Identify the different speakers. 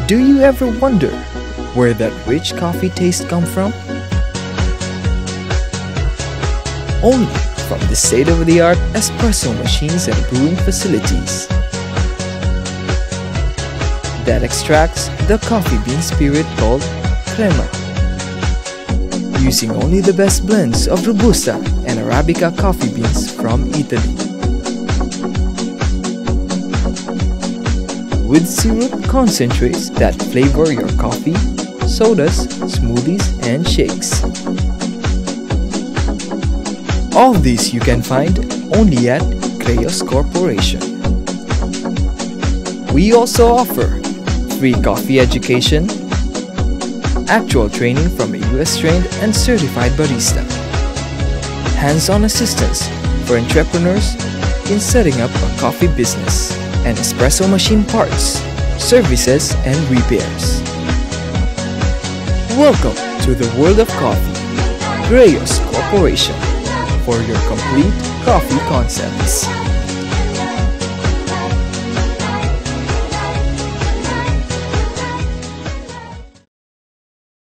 Speaker 1: Do you ever wonder where that rich coffee taste comes from? Only from the state-of-the-art espresso machines and brewing facilities that extracts the coffee bean spirit called crema, using only the best blends of Robusta and Arabica coffee beans from Italy. With syrup concentrates that flavor your coffee, sodas, smoothies, and shakes. All these you can find only at Crayos Corporation. We also offer free coffee education, actual training from a US-trained and certified barista, hands-on assistance for entrepreneurs in setting up a coffee business, and espresso machine parts, services, and repairs. Welcome to the world of coffee, Crayos Corporation, for your complete coffee concepts.